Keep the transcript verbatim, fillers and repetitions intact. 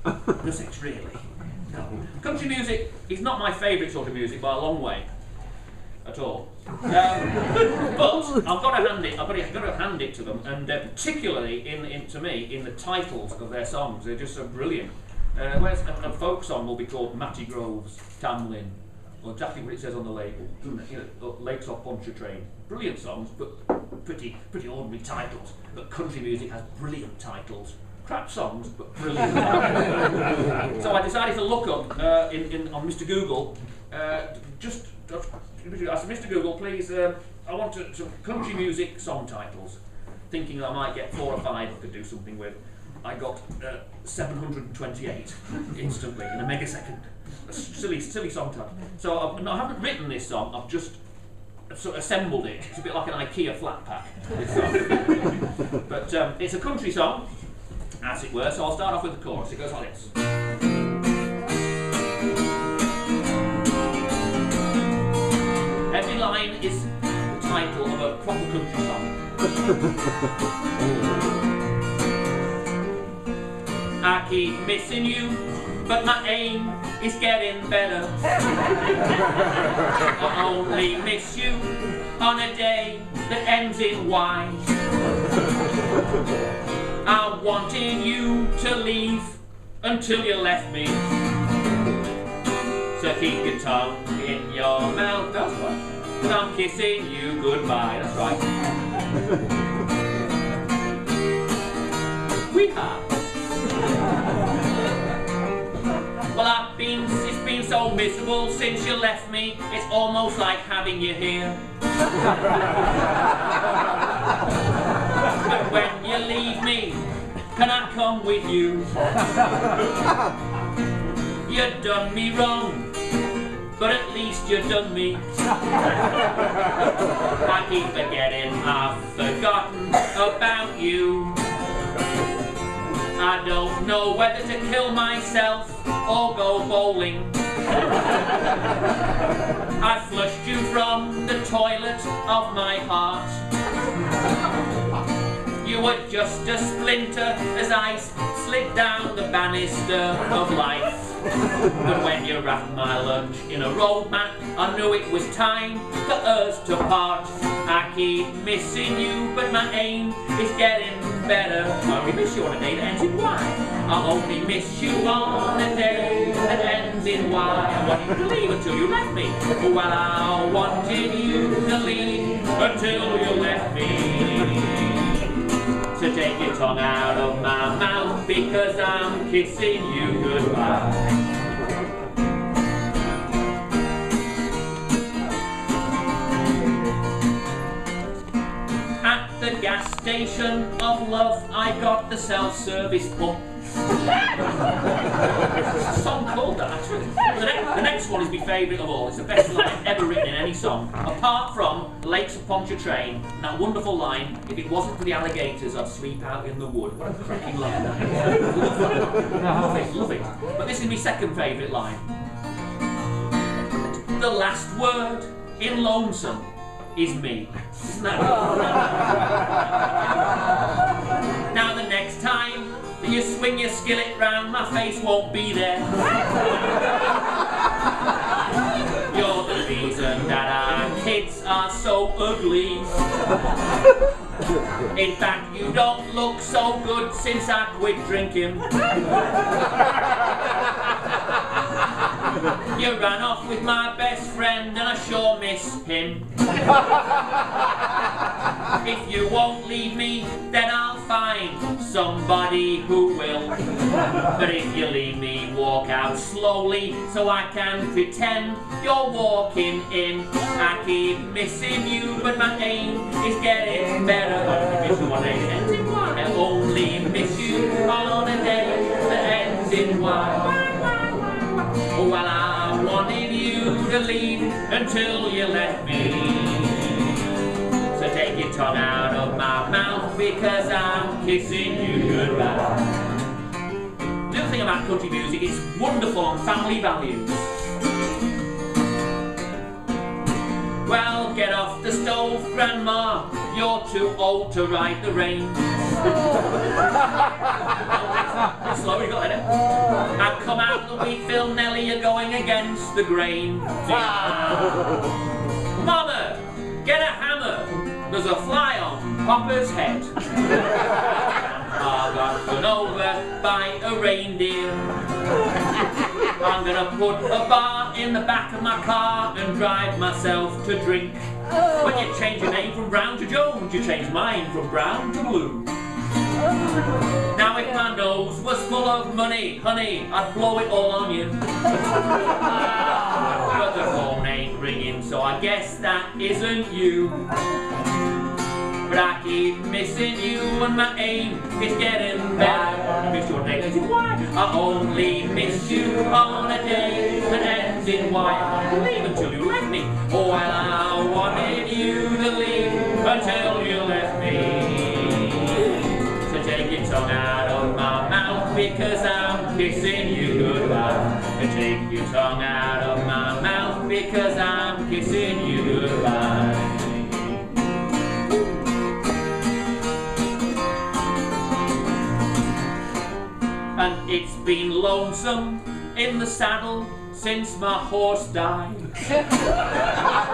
The sex, really. No. Country music is not my favourite sort of music by a long way. At all. Um, but I've got to hand it. I've got to, I've got to hand it to them, and uh, particularly in, in to me in the titles of their songs, they're just so brilliant. Uh, whereas a, a folk song will be called Matty Groves, Tamlin, or exactly what it says on the label. You know, Lakes Off Pontchartrain. Brilliant songs, but pretty pretty ordinary titles. But country music has brilliant titles. Crap songs, but brilliant titles. So I decided to look up uh, in, in on Mister Google. Uh, just. just I said, Mister Google, please, um, I want to, some country music song titles, thinking that I might get four or five I could do something with. I got uh, seven hundred twenty-eight instantly in a megasecond. A silly, silly song title. So I've, no, I haven't written this song. I've just I've sort of assembled it. It's a bit like an IKEA flat pack. This song. But um, it's a country song, as it were. So I'll start off with the chorus. It goes like this. Every line is the title of a proper country song. I keep missing you, but my aim is getting better. I only miss you on a day that ends in Y. I wanted you to leave until you left me. So keep your tongue in your mouth, that's right. Cause I'm kissing you goodbye, that's right. We have. Well, I've been, it's been so miserable since you left me. It's almost like having you here. But when you leave me, can I come with you? You done me wrong, but at least you done me. I keep forgetting I've forgotten about you. I don't know whether to kill myself or go bowling. I flushed you from the toilet of my heart. You were just a splinter as I slid down the banister of life. But when you wrapped my lunch in a road map, I knew it was time for us to part. I keep missing you, but my aim is getting better. I only miss you on a day that ends in Y. I'll only miss you on a day that ends in Y. I wanted you to leave until you left me. Well, I wanted you to leave until you left me. So take your tongue out of my mouth, because I'm kissing you goodbye. At the gas station of love, I got the self-service pump. It's a song called that, actually. The next, the next one is my favourite of all. It's the best line ever written in any song, apart from Lakes of Pontchartrain, and that wonderful line, if it wasn't for the alligators, I'd sleep out in the wood. What a cracking line that is. Love it, love it. But this is my second favourite line. The last word in Lonesome is me. Isn't that good? Now the next time that you swing your skillet round, my face won't be there. You're the reason that our kids are so ugly. In fact, you don't look so good since I quit drinking. You ran off with my best friend and I sure miss him. If you won't leave me, then I'll find somebody who will. But if you leave me, walk out slowly so I can pretend you're walking in. I keep missing you, but my aim is getting better. I miss you on a day that ends in Y. I only miss you on a day that ends in Y. Well, I wanted you to leave until you left me. So take your tongue out of my mouth, because I'm kissing you goodbye. The other thing about country music, it's wonderful on family values. Well, get off the stove, Grandma, you're too old to ride the range. It's slow, you got it. I've come out the wheat field, Nelly, you're going against the grain. Mama, get a hammer. There's a fly on Papa's head. I got run over by a reindeer. I'm gonna put a bar in the back of my car and drive myself to drink. When you change your name from Brown to Jones, you change mine from brown to blue. Now if my nose was full of money, honey, I'd blow it all on you. But the phone ain't ringing, so I guess that isn't you. But I keep missing you and my aim is getting better. I miss you on a day that ends in Y. I only miss you on a day that ends in Y. I wanted to leave until you left me. Oh, well, I wanted you to leave until you left me. So take your tongue out of my mouth because I'm kissing you goodbye. And take your tongue out of my mouth because I'm kissing you goodbye. And it's been lonesome in the saddle since my horse died.